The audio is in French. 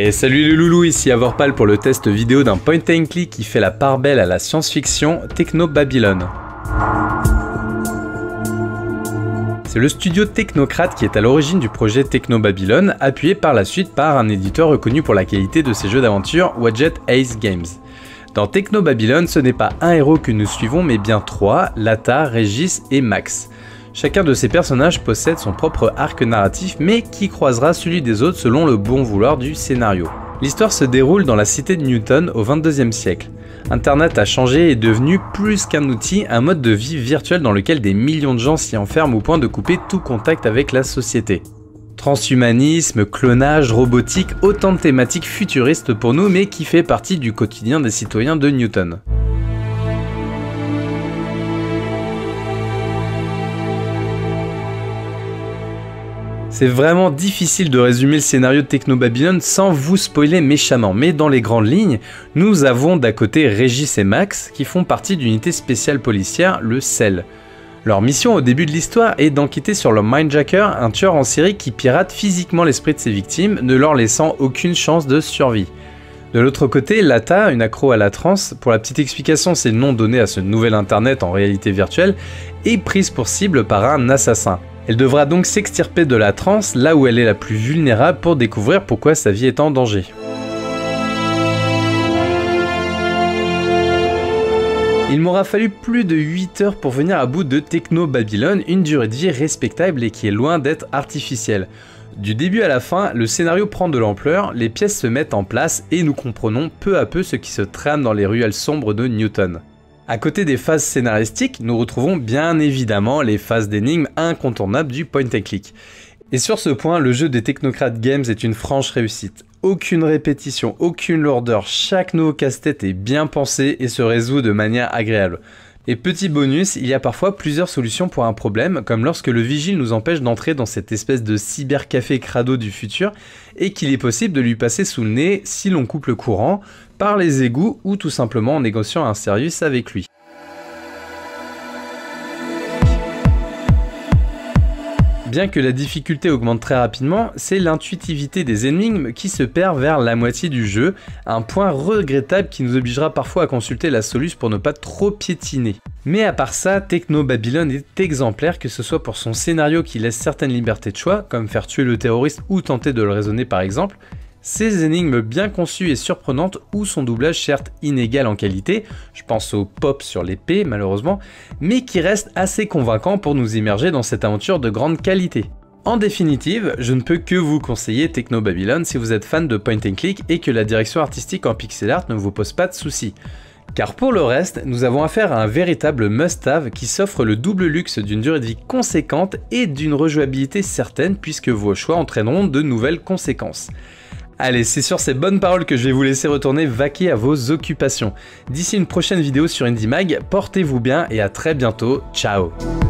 Et salut les loulous, ici Avorpal pour le test vidéo d'un point and click qui fait la part belle à la science-fiction, Technobabylon. C'est le studio Technocrate qui est à l'origine du projet Technobabylon, appuyé par la suite par un éditeur reconnu pour la qualité de ses jeux d'aventure, Wadjet Ace Games. Dans Technobabylon, ce n'est pas un héros que nous suivons, mais bien trois, Lata, Régis et Max. Chacun de ces personnages possède son propre arc narratif, mais qui croisera celui des autres selon le bon vouloir du scénario. L'histoire se déroule dans la cité de Newton au XXIe siècle. Internet a changé et est devenu plus qu'un outil, un mode de vie virtuel dans lequel des millions de gens s'y enferment au point de couper tout contact avec la société. Transhumanisme, clonage, robotique, autant de thématiques futuristes pour nous, mais qui fait partie du quotidien des citoyens de Newton. C'est vraiment difficile de résumer le scénario de Technobabylon sans vous spoiler méchamment, mais dans les grandes lignes, nous avons d'un côté Régis et Max qui font partie d'unité spéciale policière, le CEL. Leur mission au début de l'histoire est d'enquêter sur le Mindjacker, un tueur en série qui pirate physiquement l'esprit de ses victimes, ne leur laissant aucune chance de survie. De l'autre côté, Lata, une accro à la transe, pour la petite explication c'est le nom donné à ce nouvel internet en réalité virtuelle, est prise pour cible par un assassin. Elle devra donc s'extirper de la transe, là où elle est la plus vulnérable, pour découvrir pourquoi sa vie est en danger. Il m'aura fallu plus de 8 heures pour venir à bout de Technobabylon, une durée de vie respectable et qui est loin d'être artificielle. Du début à la fin, le scénario prend de l'ampleur, les pièces se mettent en place et nous comprenons peu à peu ce qui se trame dans les ruelles sombres de Newton. À côté des phases scénaristiques, nous retrouvons bien évidemment les phases d'énigmes incontournables du point and click. Et sur ce point, le jeu des Technocrate Games est une franche réussite. Aucune répétition, aucune lourdeur, chaque nouveau casse-tête est bien pensé et se résout de manière agréable. Et petit bonus, il y a parfois plusieurs solutions pour un problème, comme lorsque le vigile nous empêche d'entrer dans cette espèce de cybercafé crado du futur, et qu'il est possible de lui passer sous le nez si l'on coupe le courant, par les égouts ou tout simplement en négociant un service avec lui. Bien que la difficulté augmente très rapidement, c'est l'intuitivité des énigmes qui se perd vers la moitié du jeu, un point regrettable qui nous obligera parfois à consulter la soluce pour ne pas trop piétiner. Mais à part ça, Technobabylon est exemplaire, que ce soit pour son scénario qui laisse certaines libertés de choix, comme faire tuer le terroriste ou tenter de le raisonner par exemple, ses énigmes bien conçues et surprenantes ou son doublage certes inégal en qualité, je pense au pop sur l'épée malheureusement, mais qui reste assez convaincant pour nous immerger dans cette aventure de grande qualité. En définitive, je ne peux que vous conseiller Technobabylon si vous êtes fan de point and click et que la direction artistique en pixel art ne vous pose pas de soucis. Car pour le reste, nous avons affaire à un véritable must-have qui s'offre le double luxe d'une durée de vie conséquente et d'une rejouabilité certaine puisque vos choix entraîneront de nouvelles conséquences. Allez, c'est sur ces bonnes paroles que je vais vous laisser retourner vaquer à vos occupations. D'ici une prochaine vidéo sur IndieMag, portez-vous bien et à très bientôt, ciao!